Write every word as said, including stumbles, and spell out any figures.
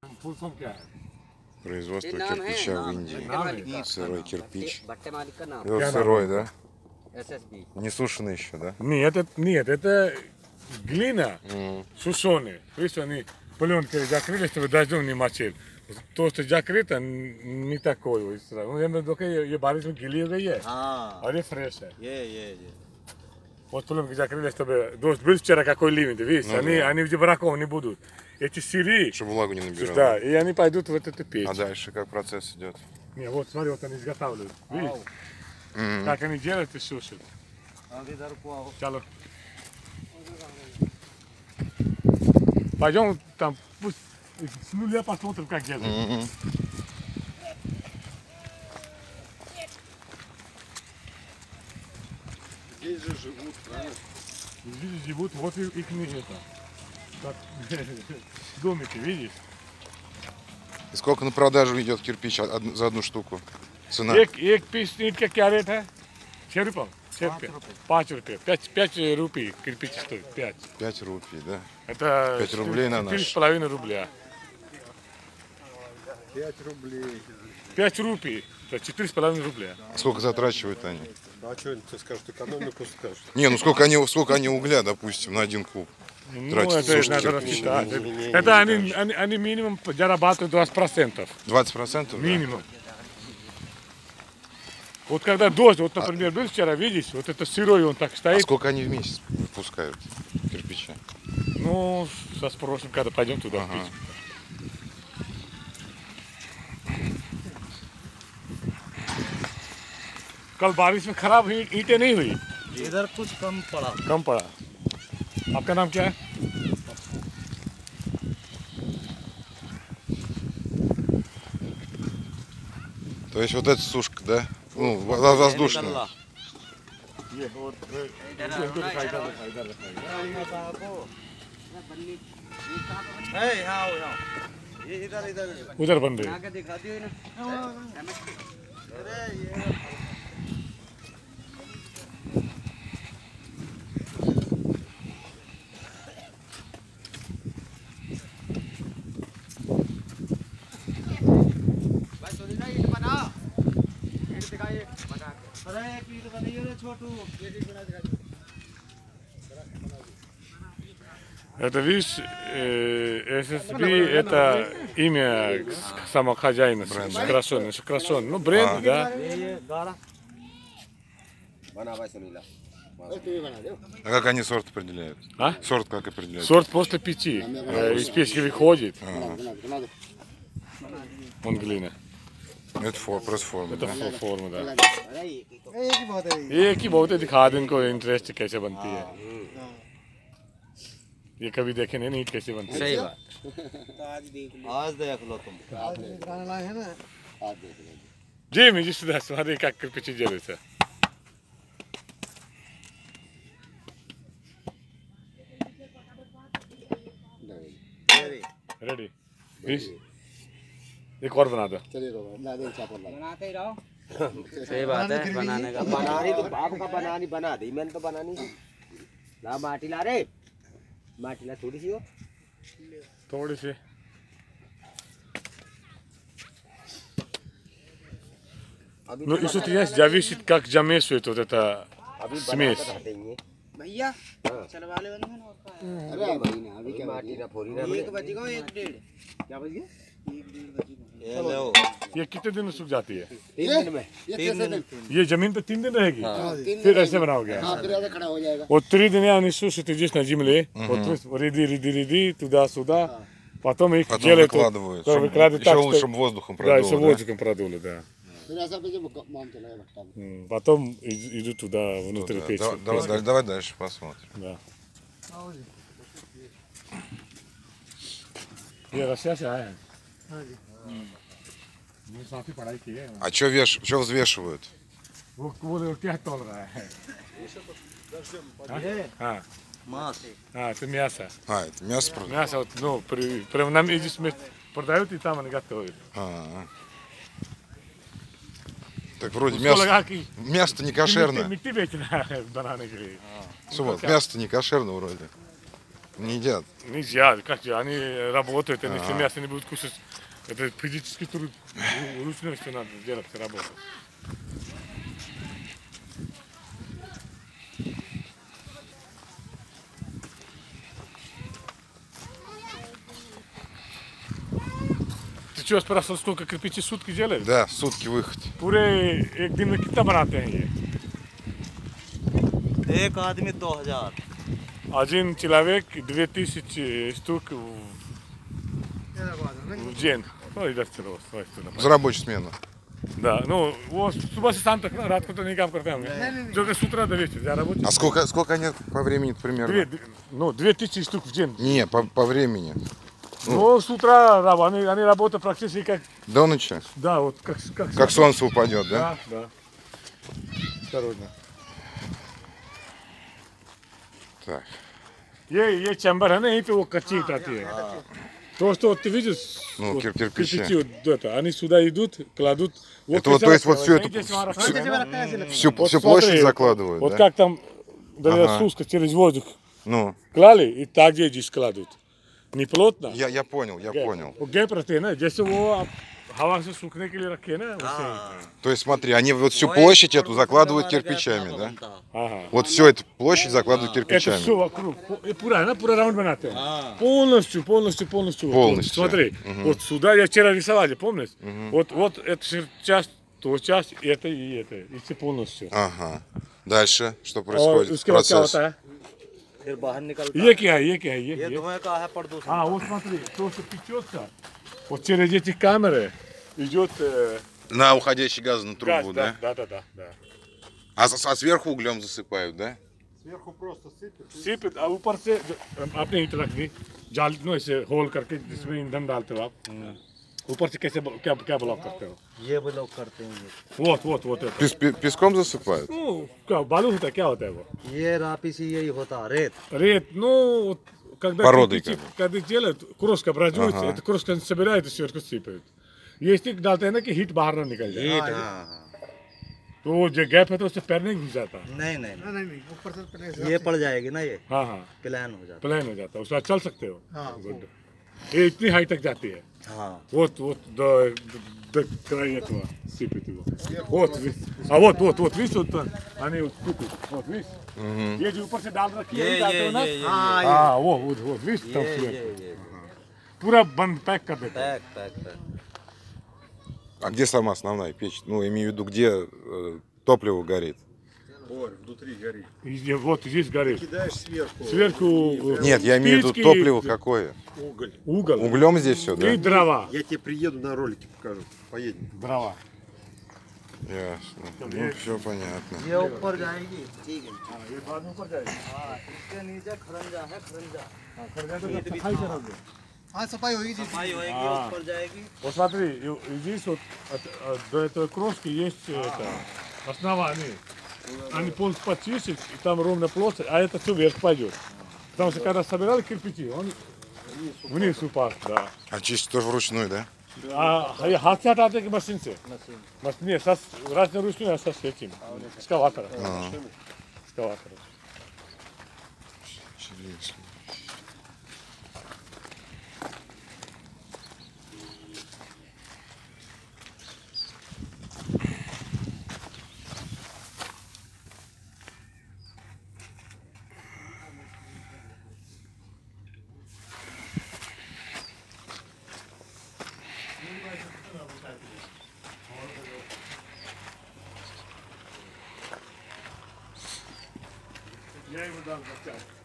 Производство кирпича в Индии. Сырой кирпич. Это сырой, да? Не сушеный еще, да? Нет, это, нет, это глина сушеная. Видишь, они пленкой закрыли, чтобы дождем не мочил. То, что закрыто, не такое. Ну, я имею в виду, ये बारिश में गीली हो गई है और ये फ्रेश है. Вот пленкой закрыли, чтобы дождь был вчера какой ливень, видишь, они, они в браком не будут. Эти сырые, чтобы влагу не набирало. Да, и они пойдут в вот эту печь. А дальше как процесс идет? Не, вот смотри, вот они изготавливают, видишь, mm-hmm. как они делают и сушат. Чало. Пойдем там, пусть с нуля посмотрим, как делают. Mm-hmm. Здесь же живут, правильно? Здесь живут, вот и их не это. Так, домики, видишь? И сколько на продажу идет кирпич за одну штуку? Цена? एक एक पीस ईंट का क्या रेट है? छह रुपये, छह रुपये, पाँच रुपये, пять пять रुपये кирпич стоит, пять. Пять рупий, да? Это пять рублей на наш. Четыре с половиной рубля. Пять рублей. Пять рупий, это четыре с половиной рубля. Сколько затрачивают они? А что они тебе скажут, экономику скажут? Не, ну сколько они, сколько они угля, допустим, на один куб? Ну, это надо рассчитать. Это они, они, они минимум зарабатывают двадцать процентов. двадцать процентов? Минимум. Да? Вот когда дождь, вот, например, был вчера, видишь, вот это сырой, он так стоит. А сколько они в месяц выпускают кирпича? Ну, сейчас спросим, когда пойдем туда. Ага. कल बारिश में खराब ईंटें नहीं हुई, इधर कुछ कम पड़ा कम पड़ा. आपका नाम क्या है? То есть вот эта сушка, да? Ну, воздушная. उधर बन रही. Это, видишь, эс эс би это имя самого хозяина, сокращенное, сокращенное. Ну, бренд, да. А как они сорт определяют? А? Сорт как определяют? Сорт после пяти. Из печки выходит. Он глина. Это фор, просто форма. Это да? форма, да. एक ही बहुत है दिखा दे इनको इंटरेस्ट कैसे बनती है. ये कभी देखे नहीं ईंट कैसे बनती है. सही बात. आज देख लो तुम. जी मुझे सुधा смотри как кирпичи делаются. रेडी. एक और बना दो. बनाते ही रहो. सही बात है, बनाने का बनानी तो बाप का बनानी बना दी, मैंने तो बनानी. ला माटी ला रे, माटी ला थोड़ी सी हो, थोड़ी सी. Ну и что есть, зависит как замешивает вот это смесь. भैया चलवा ले बंधन और का. अरे भाई ना अभी क्या माटी ना फोड़ी ना. एक बज गया, एक डेढ़. क्या बज गया? एक डेढ़ बज गया. ये लो. ये कितने दिन में सूख जाती है? तीन दिन में. तीन दिन. ये जमीन पे तीन दिन रहेगी. फिर ऐसे बनाओगे. हाँ, फिर ऐसे खड़ा हो जाएगा. Вот три дня они сушат здесь на земле. Вот ряды, ряды, ряды, туда-сюда. Потом их Потом делают. выкладывают. Вот, Чтобы, выкладывают еще так, лучше, что... чтобы воздухом Да, продуло. еще Да? воздухом продуло, да. Потом идут туда, внутрь Туда. печи. Давай, давай, давай дальше посмотрим. Да. ये रशिया से आया है. मैंने साथ ही पढ़ाई की है. А что веш... что взвешивают? वो वो क्या तोल रहा है? हाँ. А, это мясо. А, это мясо продают? Мясо, вот, ну, при, прям нам здесь продают и там они готовят. А-а-а. Так вроде мясо, мясо не кошерное. मिट्टी बेचना है बनाने के लिए. Мясо не кошерное вроде. Не едят. Нельзя, как же, они работают, они все мясо не будут кушать. Это физический труд, ручной все надо делать, работать. Ты что, спрашивал, сколько кирпичей в сутки делают? Да, сутки выход. पूरे एक दिन में कितना बनाते हैं ये? एक आदमी दो हजार. Один человек две тысячи штук в, в день. Ой, да, второго, За рабочую смену. Да, ну, वो सुबह से शाम तक ना रात को तो नहीं काम करते होंगे जो कि с утра до вечера за рабочий. А сколько, сколько они по времени примерно? Две, ну, две тысячи штук в день. Не, по, по времени. Ну, с утра раб- они, они работают практически как, До ночи. да, вот как, как, Как солнце упадет, да? Да, да. Осторожно. Так. ये ये चैम्बर है ना यहीं पे वो कच्ची ईंट आती है तो что ты видишь Ну, вот кир- кирпичи. кирпичи вот это они сюда идут кладут вот Это вот, कैसे то есть вот रखते всю हैं? эту, Они здесь вहाँ всю, रखते हैं। всю, Вот всю смотри, площадь закладывают, вот да? как там Ага. спуска через воздух Ну, клали и так здесь кладут не плотно я, я понял, я гэп. понял. वो गैप रहते हैं ना जैसे वो आप हवा से सूखने के लिए रखे हैं ना वैसे ही। То есть смотри, они вот всю площадь эту закладывают кирпичами, да? हाँ हाँ Вот всю эту площадь закладывают это кирпичами. все вокруг и पूरा है ना पूरा राउंड बनाते हैं полностью полностью полностью Полностью. Вот, смотри вот сюда я вчера рисовали помнишь вот вот эта часть то часть это и это и все полностью Ага. Дальше что और происходит? उसके बाद क्या Процесс. होता है फिर बाहर निकलता. ये क्या है ये क्या है ये ये ये धुएं का है प्रदूषण. а вот смотри то что печется вот через эти камеры идет э, На уходящий газ на газ трубу, да да? да да да да А, с- а сверху углем засыпают, да? Сверху просто сыпет. सिर्फ आ, ऊपर से जो- आपने ईंट रख दी जाल नो ऐसे होल करके जिसमें ईंधन डालते हो आप ऊपर से कैसे ब- क्या क्या ब्लॉक करते हो ये भी लोग करते हैं ये. вот вот вот это Пес- пе- песком засыпают? ну क्या बालू होता है क्या होता है वो ये रापी से यही होता है रेत. ред ну вот когда Породой кирпичи- как бы. когда делают крошка образуется Ага. это крошка собирает и сверху сыпают ये स्टिक डालते हैं ना कि हीट बाहर ना निकल जाए हीट. हाँ. तो वो जो गैप है तो उससे पैर नहीं घुस जाता नहीं नहीं नहीं नहीं ऊपर से पहले ये पड़ जाएगी ना ये हाँ हाँ प्लान हो जाता. प्लेन हो जाता है उसके बाद चल सकते हो हाँ, गुड ये इतनी हाई तक जाती है हाँ. вот вот до, до края этого сыпет его вот видишь. А вот вот вот видишь вот он, они вот купят вот видишь ये जो ऊपर से डाल रखी है ये ये डालते ये हो ना ये ये हाँ वो вот вот видишь там ये сверху. ये ये पूरा बंद पैक कर देते हैं पैक पैक पैक. А где сама основная печь? Ну, имею в виду, где э, топливо горит? Ой, внутри горит. И здесь- вот здесь горит Кидаешь сверху. сверху э, Нет, я имею в виду спички, топливо какое? Уголь. уголь Углем здесь все, да? и дрова Я тебе приеду на ролике покажу. Поедем. дрова Ясно. Ну, все понятно. ये ऊपर जाएगी. ठीक है. हाँ ये बाद में ऊपर जाएगी हाँ इसके नीचे खरंजा है खरंजा. हाँ कर जाए तो सफाई करोगे हाँ सफाई होगी जी. सफाई होएगी हाँ. ऊपर जाएगी. Вот смотри, и- и здесь вот от- от- до этой крошки есть это, основание. Они полностью почистят, и там ровно площадь, а это все вверх пойдет. Потому что когда собирали кирпичи, он вниз упал, да. А чистить тоже вручную, да? А ха- हाथ से हटाते कि मशीन से? मशीन नहीं, सस रात में रुचि है सस этим. Экскаватор. Экскаватор. Интересно. Я ему дам за чай.